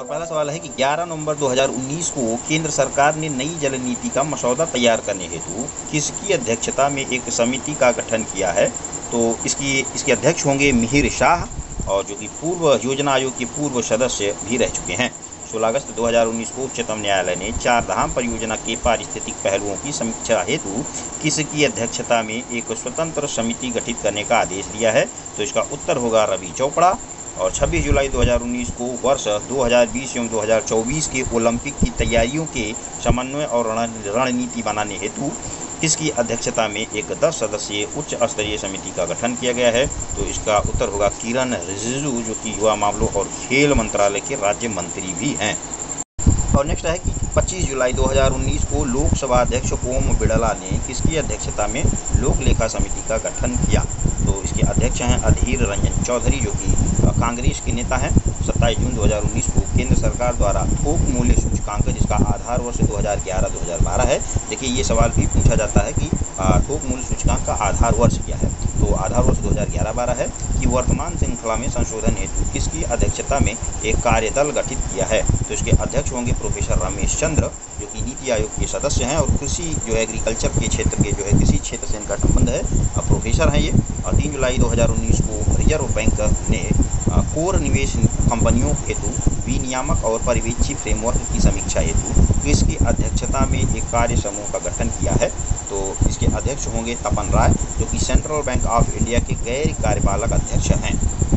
और पहला सवाल है कि 11 नवंबर 2019 को केंद्र सरकार ने नई जल नीति का मसौदा तैयार करने हेतु किसकी अध्यक्षता में एक समिति का गठन किया है। तो इसके अध्यक्ष होंगे मिहिर शाह, और जो कि पूर्व योजना आयोग के पूर्व सदस्य भी रह चुके हैं। 16 अगस्त 2019 को उच्चतम न्यायालय ने चार धाम परियोजना के पारिस्थितिक पहलुओं की समीक्षा हेतु किसकी अध्यक्षता में एक स्वतंत्र समिति गठित करने का आदेश दिया है। तो इसका उत्तर होगा रवि चोपड़ा। और 26 जुलाई 2019 को वर्ष 2020 एवं 2024 के ओलंपिक की तैयारियों के समन्वय और रणनीति बनाने हेतु किसकी अध्यक्षता में एक 10 सदस्यीय उच्च स्तरीय समिति का गठन किया गया है। तो इसका उत्तर होगा किरण रिजिजू, जो कि युवा मामलों और खेल मंत्रालय के राज्य मंत्री भी हैं। और नेक्स्ट है कि 25 जुलाई 2019 को लोकसभा अध्यक्ष ओम बिड़ला ने किसकी अध्यक्षता में लोक लेखा समिति का गठन किया। तो इसके अध्यक्ष हैं अधीर रंजन चौधरी, जो कि कांग्रेस के नेता हैं। 27 जून 2019 को केंद्र सरकार द्वारा थोक मूल्य सूचकांक, जिसका आधार वर्ष 2011-2012 है। देखिए, ये सवाल भी पूछा जाता है कि थोक मूल्य सूचकांक का आधार वर्ष क्या है। तो आधार वर्ष 2011-12 है कि वर्तमान श्रृंखला में संशोधन हेतु किसकी अध्यक्षता में एक कार्यदल गठित किया है। तो इसके अध्यक्ष होंगे प्रोफेसर रमेश चंद्र, जो कि नीति आयोग के सदस्य हैं और कृषि जो है एग्रीकल्चर के क्षेत्र के जो है कृषि क्षेत्र से इनका संबंध है, प्रोफेसर हैं ये। 3 जुलाई 2019 को रिजर्व बैंक ने कोर निवेश कंपनियों हेतु विनियामक और पर्यवेक्षी फ्रेमवर्क की समीक्षा हेतु इसकी अध्यक्षता में एक कार्य समूह का गठन किया है। तो इसके अध्यक्ष होंगे तपन राय, जो कि सेंट्रल बैंक ऑफ इंडिया के गैर कार्यपालक अध्यक्ष हैं।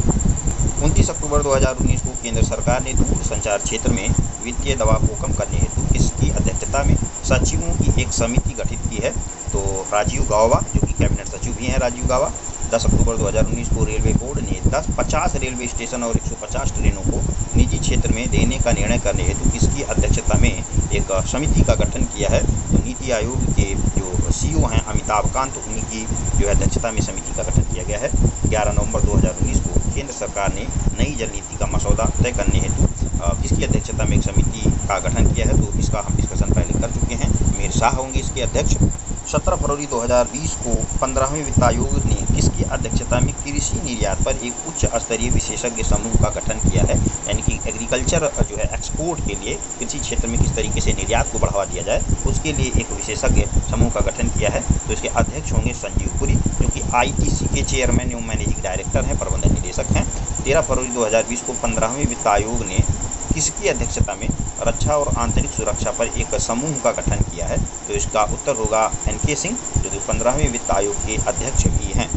29 अक्टूबर 2019 को केंद्र सरकार ने दूर संचार क्षेत्र में वित्तीय दबाव को कम करने हेतु किसकी अध्यक्षता में सचिवों की एक समिति गठित की है। तो राजीव गाबा, जो कि कैबिनेट सचिव भी हैं राजीव गाबा। 10 अक्टूबर 2019 को रेलवे बोर्ड ने 50 रेलवे स्टेशन और 150 ट्रेनों को निजी क्षेत्र में देने का निर्णय करने हेतु किसकी अध्यक्षता में एक समिति का गठन किया है। तो नीति आयोग के जो CEO हैं अमिताभ कांत, उन्हीं की जो है अध्यक्षता में समिति का गठन किया गया है। 11 नवंबर 2019 को केंद्र सरकार ने नई जल नीति का मसौदा तय करने हेतु किसकी अध्यक्षता में एक समिति का गठन किया है। तो इसका हम डिस्कशन पहले कर चुके हैं। मिहिर शाह होंगे इसके अध्यक्ष। 17 फरवरी 2020 को 15वें वित्त आयोग ने किसकी अध्यक्षता में कृषि निर्यात पर एक उच्च स्तरीय विशेषज्ञ समूह का गठन किया है। यानी कि एग्रीकल्चर जो है एक्सपोर्ट के लिए कृषि क्षेत्र में किस तरीके से निर्यात को बढ़ावा दिया जाए, उसके लिए एक विशेषज्ञ समूह का गठन किया है। तो इसके अध्यक्ष होंगे संजीव पुरी, जो कि ITC के चेयरमैन एवं मैनेजिंग डायरेक्टर हैं, प्रबंधन निदेशक हैं। 13 फरवरी 2020 को 15वें वित्त आयोग ने किसकी अध्यक्षता में रक्षा और आंतरिक सुरक्षा पर एक समूह का गठन किया है। तो इसका उत्तर होगा NK सिंह, जो कि 15वें वित्त आयोग के अध्यक्ष भी हैं।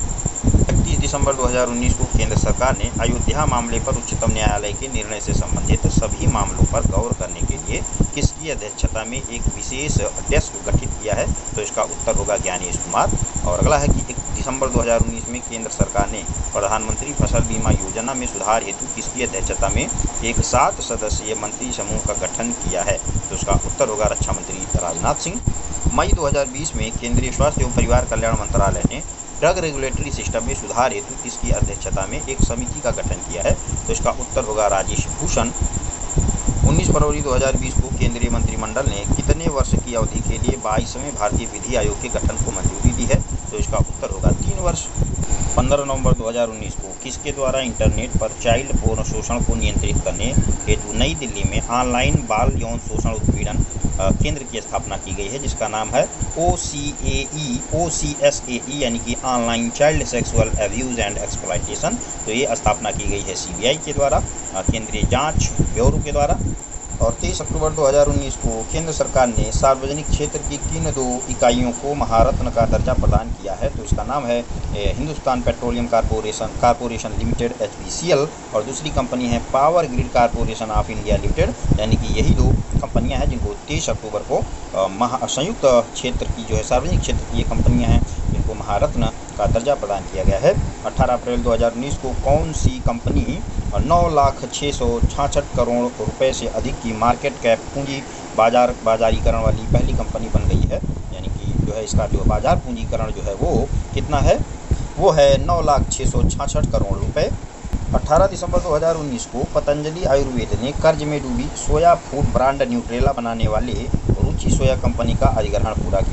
31 दिसंबर 2019 को केंद्र सरकार ने अयोध्या मामले पर उच्चतम न्यायालय के निर्णय से संबंधित सभी मामलों पर गौर करने के लिए किसकी अध्यक्षता में एक विशेष डेस्क गठित किया है। तो इसका उत्तर होगा ज्ञानेश कुमार। और अगला है कि 1 दिसंबर 2019 में केंद्र सरकार ने प्रधानमंत्री फसल बीमा योजना में सुधार हेतु किसकी अध्यक्षता में एक 7 सदस्यीय मंत्री समूह का गठन किया है। तो इसका उत्तर होगा रक्षा मंत्री राजनाथ सिंह। मई 2020 में केंद्रीय स्वास्थ्य एवं परिवार कल्याण मंत्रालय ने ड्रग रेगुलेटरी सिस्टम में सुधार हेतु किसकी अध्यक्षता में एक समिति का गठन किया है। तो इसका उत्तर होगा राजेश भूषण। 19 फरवरी 2020 को केंद्रीय मंत्रिमंडल ने कितने वर्ष की अवधि के लिए 22वें भारतीय विधि आयोग के गठन को मंजूरी दी है। तो इसका उत्तर होगा 3 वर्ष। 15 नवंबर 2019 को किसके द्वारा इंटरनेट पर चाइल्ड पोर्न शोषण को नियंत्रित करने हेतु नई दिल्ली में ऑनलाइन बाल यौन शोषण उत्पीड़न केंद्र की स्थापना की गई है, जिसका नाम है OCSAE, यानी कि online child sexual abuse and exploitation. तो ये स्थापना की गई है CBI के द्वारा, केंद्रीय जांच ब्यूरो के द्वारा। और 23 अक्टूबर 2019 को केंद्र सरकार ने सार्वजनिक क्षेत्र की किन 2 इकाइयों को महारत्न का दर्जा प्रदान किया है। तो इसका नाम है Hindustan petroleum corporation limited HPCL, और दूसरी कंपनी है power grid corporation of India limited. यानी कि यही 2 कंपनियां हैं जिनको 23 अक्टूबर को संयुक्त क्षेत्र की जो है सार्वजनिक क्षेत्र की ये कंपनियां हैं जिनको महारत्न का दर्जा प्रदान किया गया है। 18 अप्रैल 2019 को कौन सी कंपनी 9,666 करोड़ रुपए से अधिक की मार्केट कैप पूंजी बाजारीकरण वाली पहली कंपनी बन गई है। यानी कि जो है इसका जो बाजार पूंजीकरण जो है वो कितना है, वो है 9,666 करोड़ रुपए। 18 दिसंबर 2019 को पतंजलि आयुर्वेद ने कर्ज में डूबी सोया फूड ब्रांड न्यूट्रेला बनाने वाले रुचि सोया कंपनी का अधिग्रहण पूरा किया।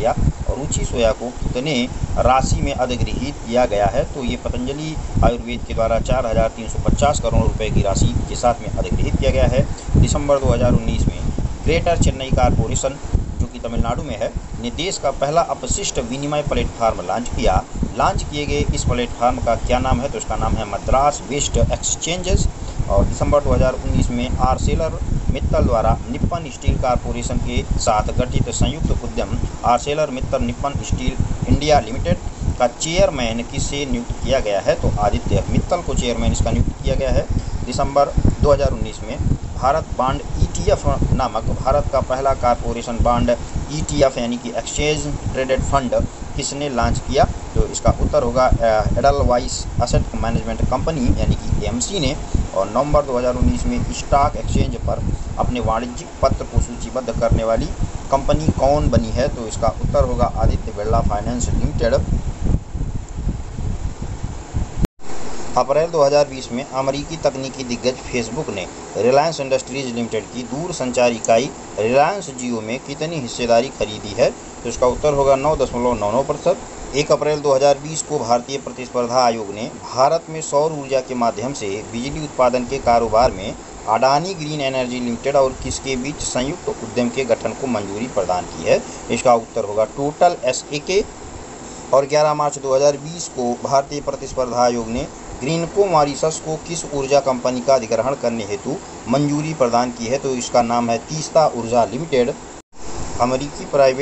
और रुचि सोया को कितने राशि में अधिग्रहित किया गया है? तो ये पतंजलि आयुर्वेद के द्वारा 4,350 करोड़ रुपए की राशि के साथ में अधिग्रहित किया गया है। दिसंबर 2019 में ग्रेटर चेन्नई कॉरपोरेशन, जो कि तमिलनाडु में है, ने देश का पहला अपशिष्ट विनिमय प्लेटफॉर्म लॉन्च किया। लॉन्च किए गए इस प्लेटफॉर्म का क्या नाम है? तो इसका नाम है मद्रास वेस्ट एक्सचेंजेस। और दिसंबर 2019 में आर्सेलर मित्तल द्वारा निप्पन स्टील कॉरपोरेशन के साथ गठित संयुक्त उद्यम Arcelor Mittal Nippon steel India limited का चेयरमैन किसे नियुक्त किया गया है? तो आदित्य मित्तल को चेयरमैन इसका नियुक्त किया गया है। दिसंबर 2019 में भारत बांड ETF नामक भारत का पहला कॉरपोरेशन बांड ETF यानी कि एक्सचेंज ट्रेडेड फंड किसने लॉन्च किया? तो इसका उत्तर होगा एडलवाइस एसेट मैनेजमेंट कंपनी यानी कि AMC ने। और नवंबर 2019 में स्टॉक एक्सचेंज पर अपने वाणिज्यिक पत्र को सूचीबद्ध करने वाली कंपनी कौन बनी है? तो इसका उत्तर होगा आदित्य बिरला फाइनेंस लिमिटेड। अप्रैल 2020 में अमेरिकी तकनीकी दिग्गज फेसबुक ने रिलायंस इंडस्ट्रीज लिमिटेड की दूरसंचार इकाई रिलायंस जियो में कितनी हिस्सेदारी खरीदी है? तो इसका उत्तर होगा 9.99%। 1 अप्रैल 2020 को भारतीय प्रतिस्पर्धा आयोग ने भारत में सौर ऊर्जा के माध्यम से बिजली उत्पादन के कारोबार में अडानी ग्रीन एनर्जी लिमिटेड और किसके बीच संयुक्त उद्यम के गठन को मंजूरी प्रदान की है? इसका उत्तर होगा टोटल SA। और 11 मार्च 2020 को भारतीय प्रतिस्पर्धा आयोग ने ग्रीनको मॉरिशस को किस ऊर्जा कंपनी का अधिग्रहण करने हेतु मंजूरी प्रदान की है? तो इसका नाम है तीस्ता ऊर्जा लिमिटेड। अमेरिकी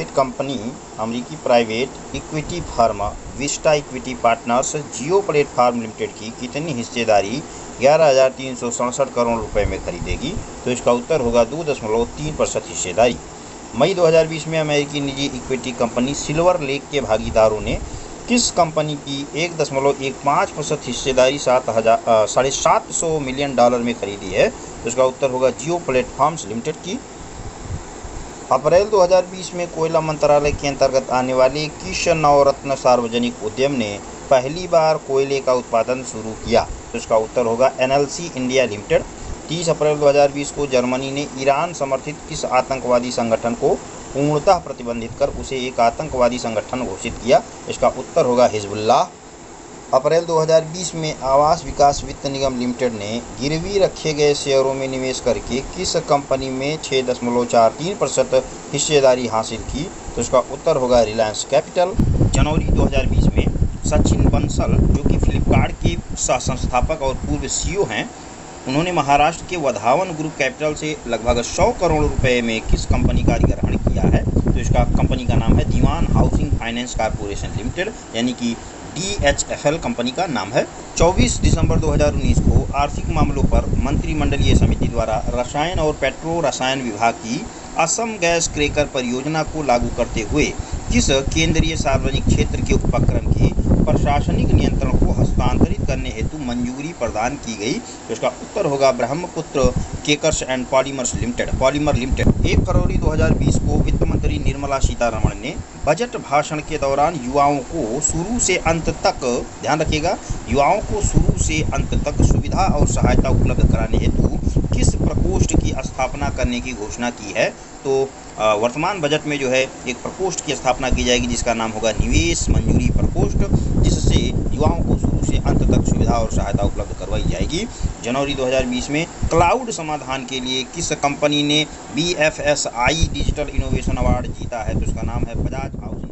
private equity firm Vista Equity Partners Jio platform limited की कितनी हिस्सेदारी 11,367 करोड़ रुपए में खरीदेगी? तो इसका उत्तर होगा 2.3% हिस्सेदारी। मई 2020 में अमेरिकी निजी इक्विटी कंपनी सिल्वर लेक के भागीदारों ने किस कंपनी की 1.15% हिस्सेदारी $750 मिलियन में खरीदी है? तो इसका उत्तर होगा जियो प्लेटफॉर्म्स लिमिटेड की। अप्रैल 2020 में कोयला मंत्रालय के अंतर्गत आने वाले किस नवरत्न सार्वजनिक उद्यम ने पहली बार कोयले का उत्पादन शुरू किया? तो इसका उत्तर होगा NLC इंडिया लिमिटेड। 30 अप्रैल 2020 को जर्मनी ने ईरान समर्थित किस आतंकवादी संगठन को पूर्णतः प्रतिबंधित कर उसे एक आतंकवादी संगठन घोषित किया? इसका उत्तर होगा हिजबुल्लाह। अप्रैल 2020 में आवास विकास वित्त निगम लिमिटेड ने गिरवी रखे गए शेयरों में निवेश करके किस कंपनी में 6.43% हिस्सेदारी हासिल की? तो इसका उत्तर होगा रिलायंस कैपिटल। जनवरी 2020 में सचिन बंसल, जो कि फ्लिपकार्ट के सह संस्थापक और पूर्व CEO हैं, उन्होंने महाराष्ट्र के वधावन ग्रुप कैपिटल से लगभग 100 करोड़ रुपए में किस कंपनी का अधिग्रहण किया है? तो इसका कंपनी का नाम है Dewan housing finance corporation limited यानी कि DHFL कंपनी का नाम है। 24 दिसंबर 2019 को आर्थिक मामलों पर मंत्रिमंडलीय समिति द्वारा रसायन और पेट्रो रसायन विभाग की असम गैस क्रैकर परियोजना को लागू करते हुए किस केंद्रीय सार्वजनिक क्षेत्र के उपक्रम की प्रशासनिक नियंत्रण को हस्तांतरित करने हेतु मंजूरी प्रदान की गई? तो इसका उत्तर होगा Brahmaputra crackers and polymer limited. 1 फरवरी 2020 को वित्त मंत्री निर्मला सीतारमण ने बजट भाषण के दौरान युवाओं को शुरू से अंत तक, ध्यान रखिएगा, युवाओं को शुरू से अंत तक सुविधा और सहायता उपलब्ध कराने हेतु किस प्रकोष्ठ की स्थापना करने की घोषणा की है? तो वर्तमान बजट में जो है एक प्रकोष्ठ की स्थापना की जाएगी जिसका नाम होगा निवेश मंजूरी प्रकोष्ठ, जिससे युवाओं को शुरू से अंत तक सुविधा और सहायता उपलब्ध करवाई जाएगी। जनवरी 2020 में क्लाउड समाधान के लिए किस कंपनी ने BFSI डिजिटल इनोवेशन अवार्ड जीता है? तो इसका नाम है बजाज हाउसिंग